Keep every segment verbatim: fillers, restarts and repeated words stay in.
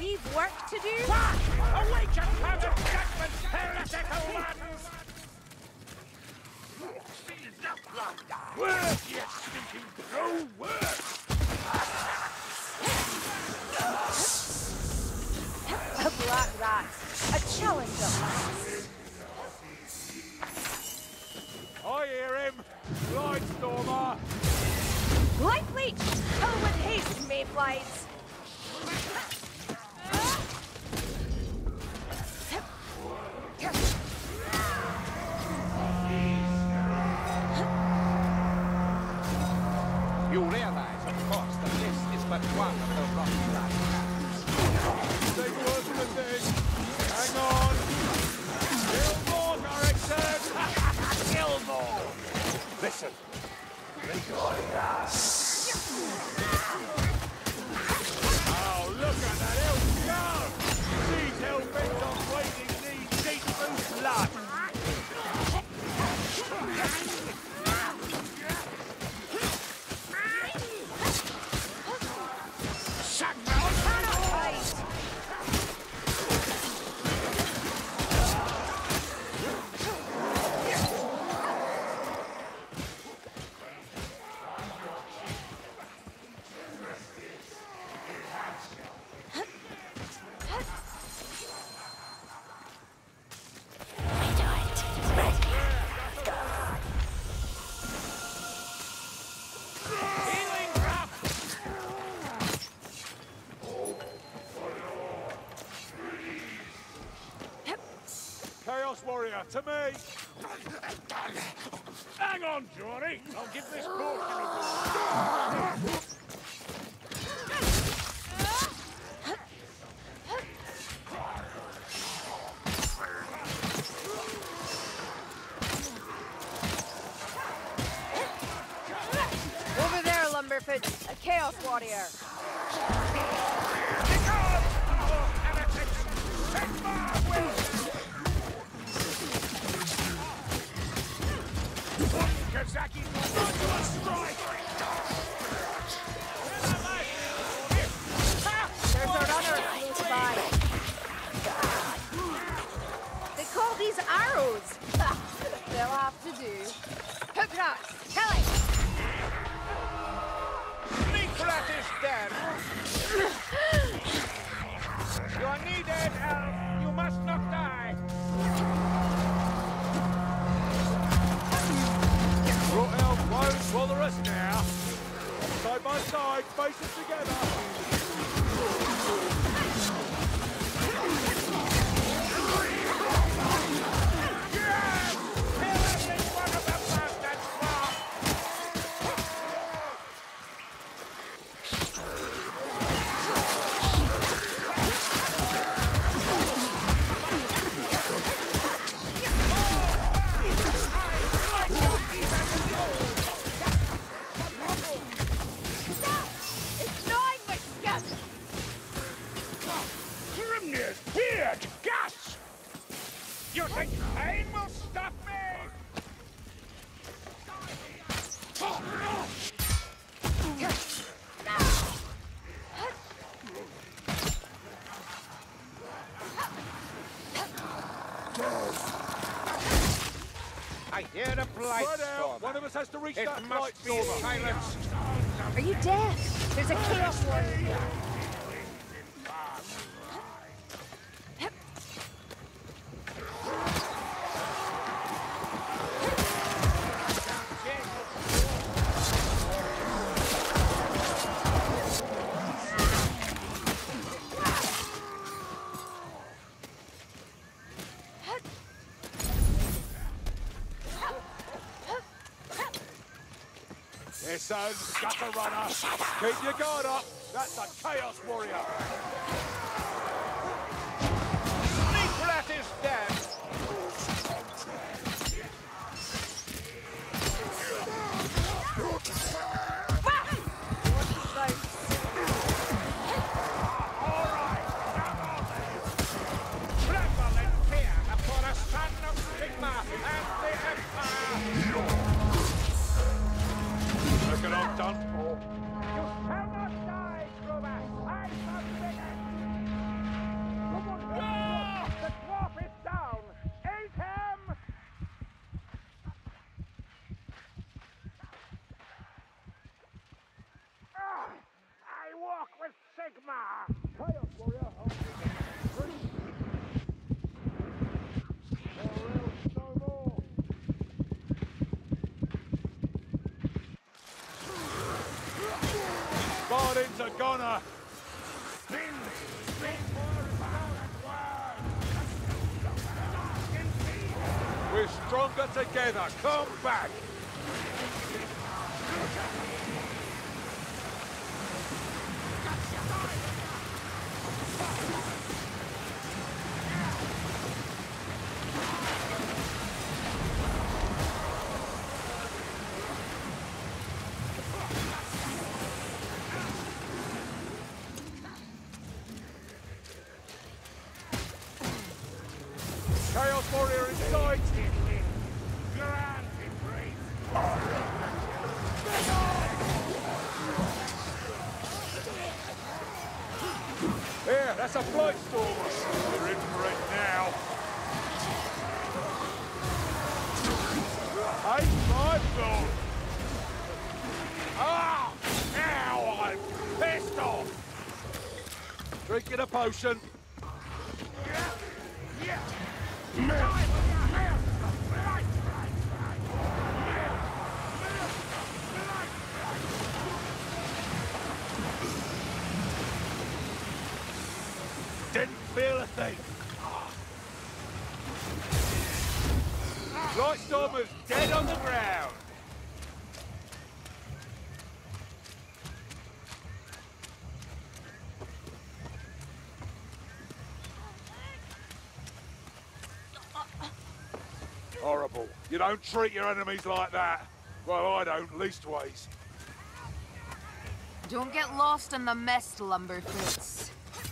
we've work to do. Awaken, Father Judgment, heretical ones! Work, you stinking crow, work! A black rat. A challenge of us. I hear him! Blightstormer! Light leech! Oh, with haste, mayflies! You realize, of course, that this is but one of the rotten lands. They work the thing! Hang on! Kill more, Garrickson! Kill more! Listen! Oh, look at that elf go! She's hell-bent on wading these deep through blood! Chaos Warrior, to me! Hang on, Johnny! I'll give this portion a go. Over there, Lumberfoot! A Chaos Warrior! Kazaki, run to a strike! There's a runner close by. They call these arrows. They'll have to do. Hook rat, Kelly! Nickrat is dead! You are needed, Elf! You must not die! Brought elf won't bother us now. Side by side, faces together. Yes! Kill every one of the bastards, Mark! Grimnir's beard! Gas! You think pain will stop me? I hear a Right out! Blightstormer. One of us has to reach It that must be Blightstormer. silenced. Are you deaf? There's a Chaos Warrior. Listen, gutter runner! Keep your guard up! That's a Chaos Warrior! Nickrat is dead! Alright, come on then! Tremble in fear before a son of Sigma and the Empire! Reckon I'm done for. You shall not die, Truba! I must begin! Chaos Warrior, hold it. Three. Or else no more. Guardians are gonna. Spin, spin, we're stronger together. Come back. Chaos Warrior inside! Grand embrace! Here, that's a flight storm! We're in for it now! Ain't my fault! Ah! Now I'm pissed off! Drinking a potion! Yeah! Didn't feel a thing. Lightstormer's dead on the ground. Horrible. You don't treat your enemies like that. Well, I don't, leastways. Don't get lost in the mist, Lumberfoots.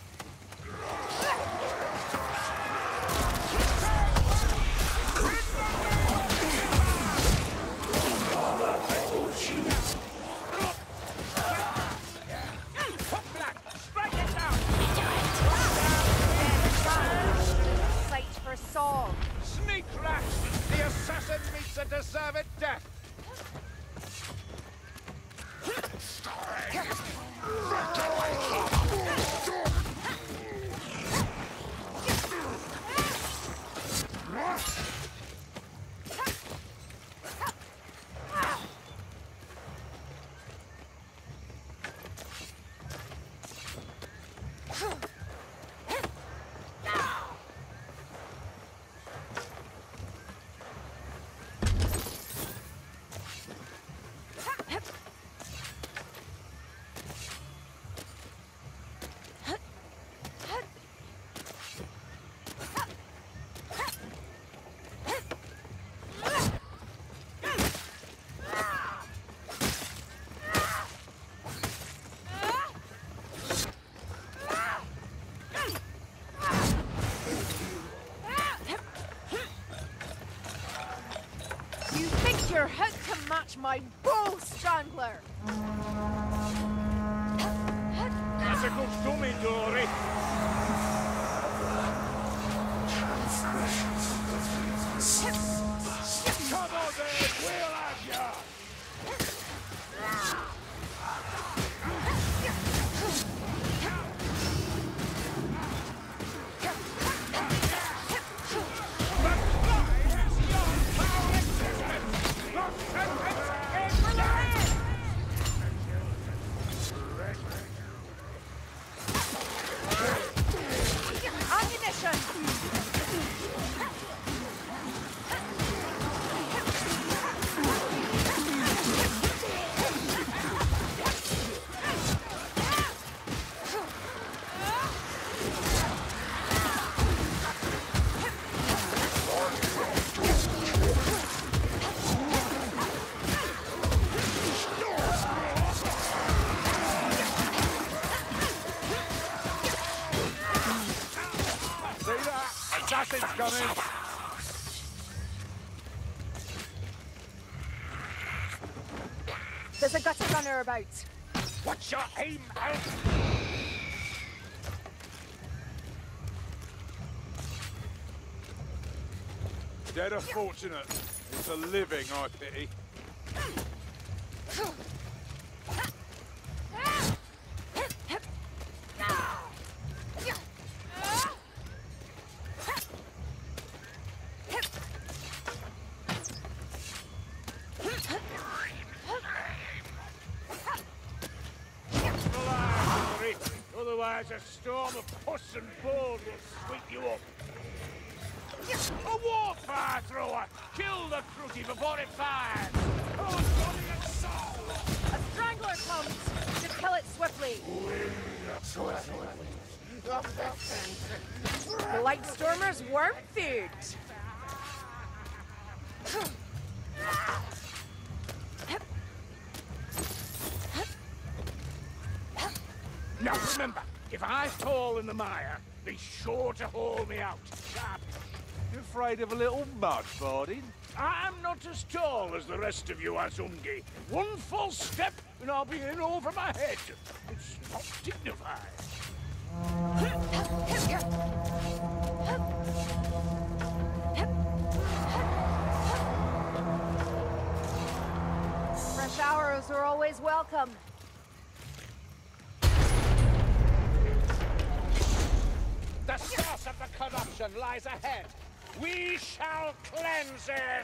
Sight for Saul. Sneak rat! The assassin meets a deserved death! Your hook can match my bow, Strangler! Classical dummy, Dory! Come on then, we'll have ya! Assassin's coming! There's a gutter runner about. Watch your aim out! Dead are fortunate. It's the living I pity. Otherwise a storm of puss and board will sweep you up. A war fire thrower! Kill the crookie before it fires! Oh, body and soul! A strangler comes! To kill it swiftly! The Lightstormer's worm food! Now remember, if I fall in the mire, be sure to haul me out. Sharp. You afraid of a little mud, Bardin? I'm not as tall as the rest of you, Azungi. One false step and I'll be in over my head. It's not dignified. Fresh arrows are always welcome. The source of the corruption lies ahead. We shall cleanse it!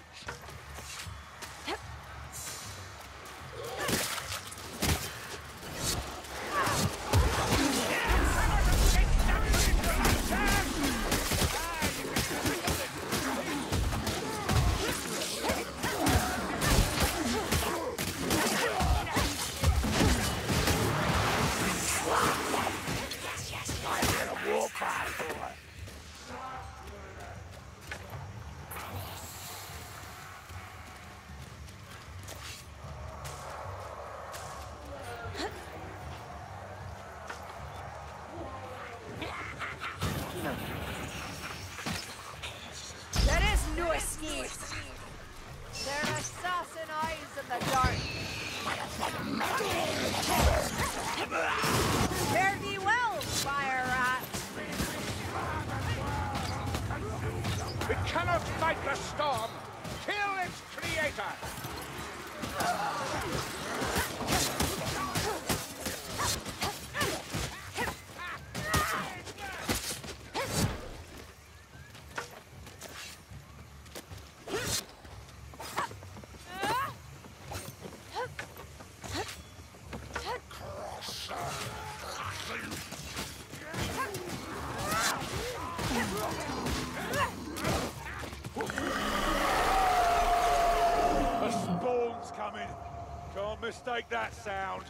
There is no escape. There are assassin eyes in the dark. Fare thee well, fire rat. We cannot fight the storm. Kill its creator. A spawn's coming. Can't mistake that sound.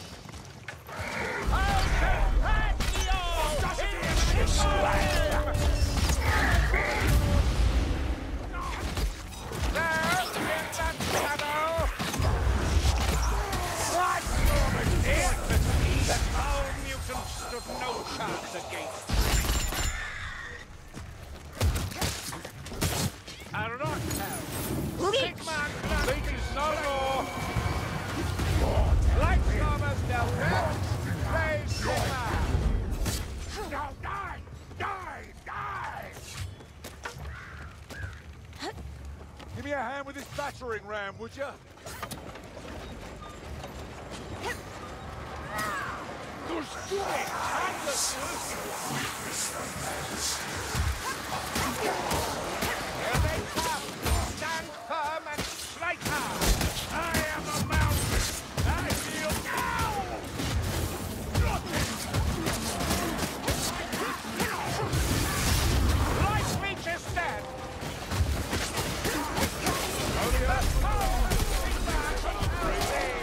No chance against a rock hell. Sigmar Leeches no more. Lightstormers dealt with. Praise Sigmar. Now die! Die! Die! Give me a hand with this battering ram, would you? Just do it! Hand the Here they come. Stand firm and strike hard. I am a mountain! I feel now! Light reaches dead. Only the power of Sigmar can free.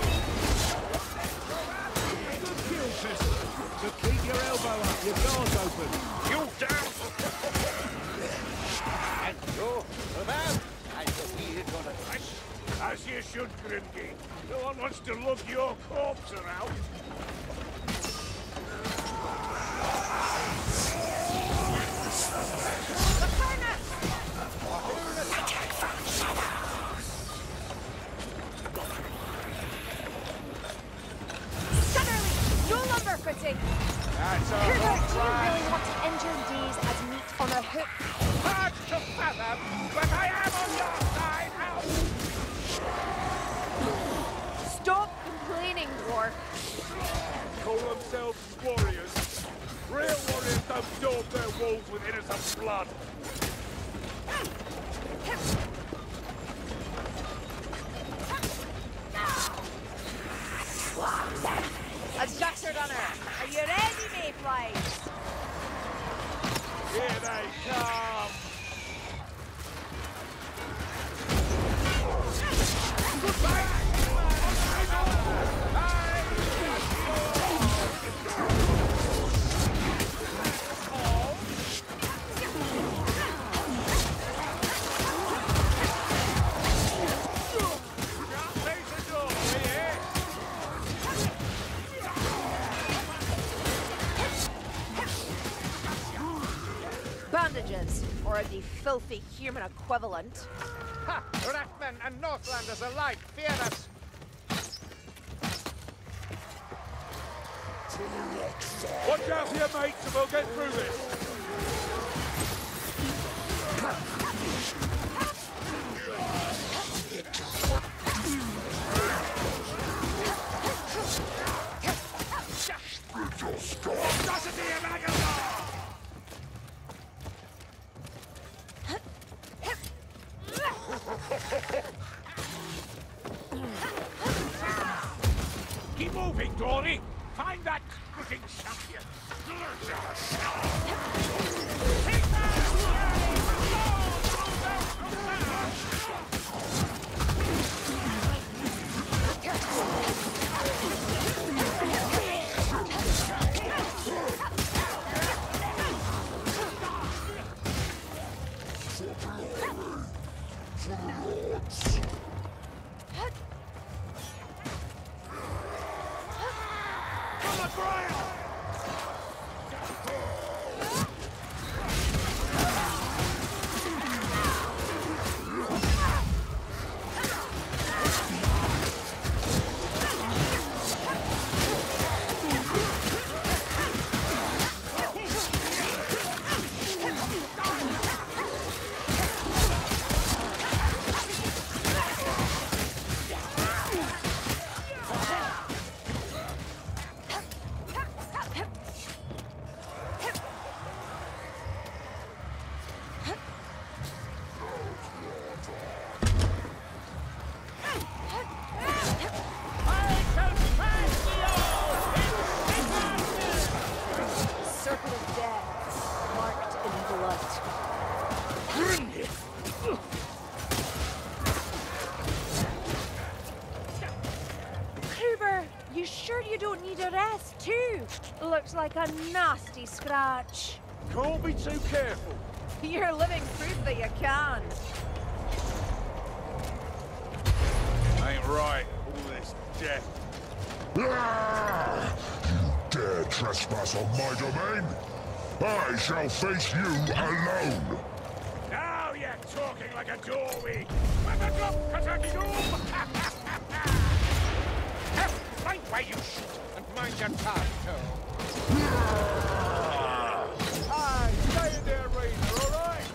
So keep your elbow up, your door's open. You down! And you, man, I believe on a fresh. As you should, Grimgate. No one wants to lug your corpse around. Suddenly, no lumber footing. That's a Who do hot you ride. really want to injure D's as meat on a hook? Hard to fathom, but I am on your side now. Stop complaining, dwarf. Call themselves warriors. Real warriors don't daub their walls with innocent blood. A A duster gunner. Are you ready, mayflies? Here they come! Bandages, or the filthy human equivalent. Ha! Ratmen and Northlanders alike fear us! Watch out for your mates and we'll get through this! Keep moving, Dory! Find that crooked champion! You sure you don't need a rest, too? Looks like a nasty scratch. Can't be too careful. You're living proof that you can. Ain't right, all this death. Ah! You dare trespass on my domain? I shall face you alone! Now you're talking like a doorway. Weapons up, Kentucky Doom! Mind where you shoot, and mind your tongue, too. Aye, stay in there, Rainer, all right?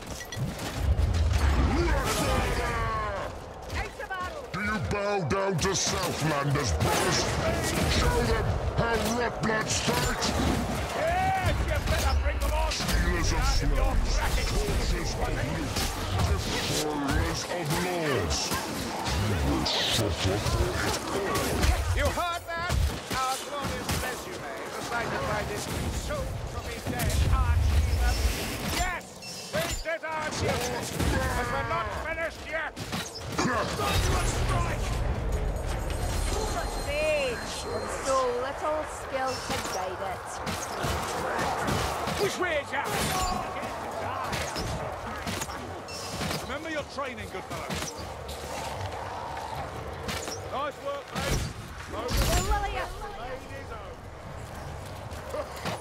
Do you bow down to Southlanders, brothers? Show them how Rotbloods fight! Yes, you better bring them on! Stealers of slaves, forces of loot, destroyers of laws. You will suffer for it all. You heard that? Our glorious resume, recited by this soon-to-be dead arch-demon. Yes! We did our duty, but we're not finished yet! Thunderous strike! So much rage, and so little skill to guide it. Which way is that? Remember your training, good fellow. Nice work, mate. Oh, Lilia! Ladies, oh.